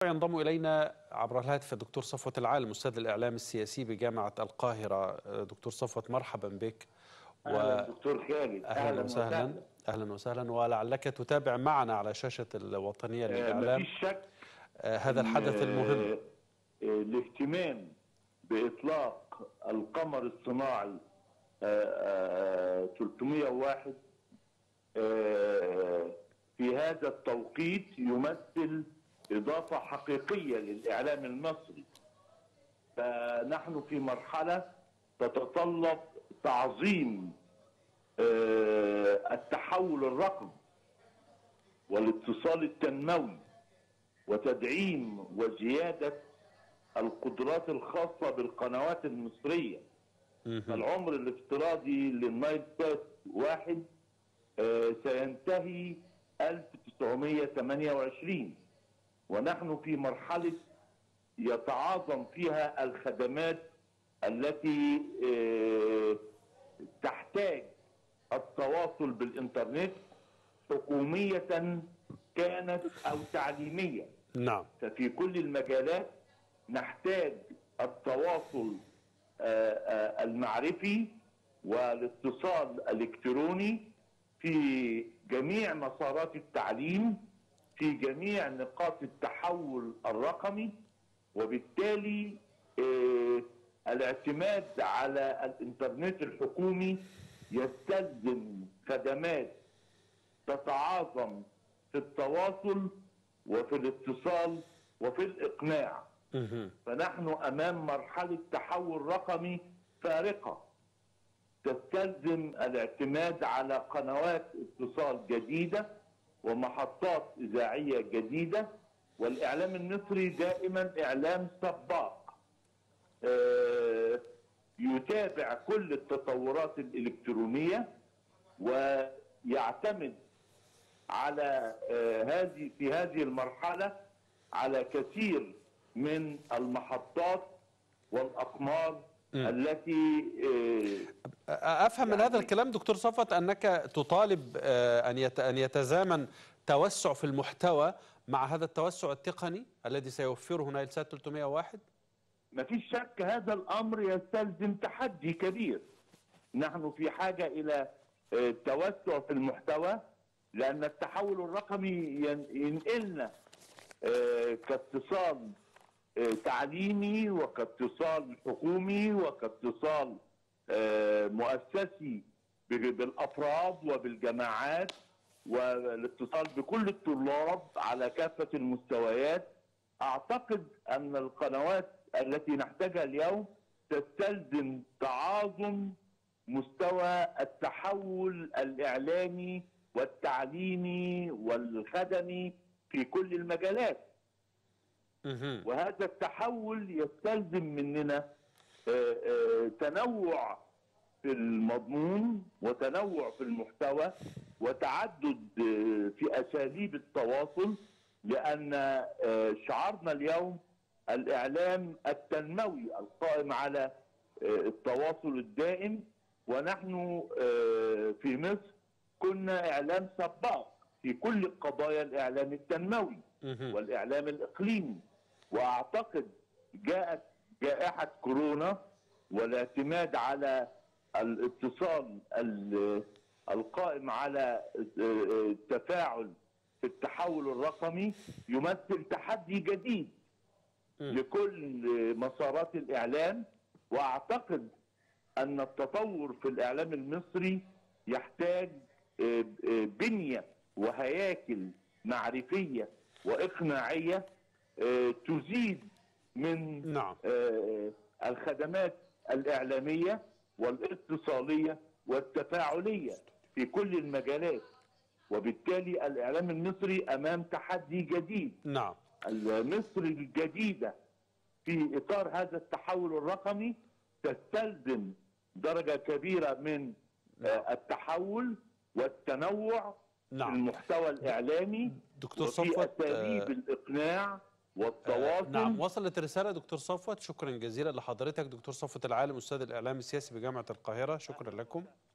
ينضم إلينا عبر الهاتف الدكتور صفوت العالم أستاذ الإعلام السياسي بجامعة القاهرة. دكتور صفوت مرحبا بك. أهلا دكتور خالد، أهلا وسهلا. أهلا وسهلا، ولعلك تتابع معنا على شاشة الوطنية للإعلام مفيش شك هذا الحدث المهم. الاهتمام بإطلاق القمر الصناعي 301 في هذا التوقيت يمثل إضافة حقيقية للإعلام المصري. فنحن في مرحلة تتطلب تعظيم التحول الرقمي والاتصال التنموي وتدعيم وزيادة القدرات الخاصة بالقنوات المصرية. العمر الافتراضي للنايل سات 1 سينتهي 1928، ونحن في مرحلة يتعاظم فيها الخدمات التي تحتاج التواصل بالإنترنت حكومية كانت أو تعليمية. نعم. ففي كل المجالات نحتاج التواصل المعرفي والاتصال الإلكتروني في جميع مسارات التعليم، في جميع نقاط التحول الرقمي، وبالتالي الاعتماد على الإنترنت الحكومي يستلزم خدمات تتعاظم في التواصل وفي الاتصال وفي الإقناع. فنحن أمام مرحلة تحول رقمي فارقة تستلزم الاعتماد على قنوات اتصال جديدة ومحطات إذاعية جديدة. والإعلام المصري دائما إعلام سباق يتابع كل التطورات الإلكترونية ويعتمد على في هذه المرحلة على كثير من المحطات والأقمار التي أفهم من هذا الكلام دكتور صفوت أنك تطالب أن يتزامن توسع في المحتوى مع هذا التوسع التقني الذي سيوفره نايل سات 301. ما فيش شك هذا الأمر يستلزم تحدي كبير. نحن في حاجة إلى توسع في المحتوى، لأن التحول الرقمي ينقلنا كاتصال تعليمي وكاتصال حكومي وكاتصال مؤسسي بالأفراد وبالجماعات، والاتصال بكل الطلاب على كافة المستويات. أعتقد أن القنوات التي نحتاجها اليوم تستلزم تعاظم مستوى التحول الإعلامي والتعليمي والخدمي في كل المجالات. وهذا التحول يستلزم مننا تنوع في المضمون وتنوع في المحتوى وتعدد في أساليب التواصل، لأن شعارنا اليوم الإعلام التنموي القائم على التواصل الدائم. ونحن في مصر كنا إعلام سباق في كل القضايا، الإعلام التنموي والإعلام الإقليمي. وأعتقد جاءت جائحة كورونا والاعتماد على الاتصال القائم على التفاعل في التحول الرقمي يمثل تحدي جديد لكل مسارات الإعلام. وأعتقد أن التطور في الإعلام المصري يحتاج بنية وهياكل معرفية وإقناعية تزيد من الخدمات الإعلامية والاتصالية والتفاعلية في كل المجالات. وبالتالي الإعلام المصري أمام تحدي جديد. نعم. مصر الجديدة في إطار هذا التحول الرقمي تستلزم درجة كبيرة من التحول والتنوع في المحتوى الإعلامي دكتور وفي صفوت أساليب الإقناع والتواصل. نعم، وصلت رسالة دكتور صفوت. شكرا جزيلا لحضرتك دكتور صفوت العالم أستاذ الإعلام السياسي بجامعة القاهرة. شكرا لكم.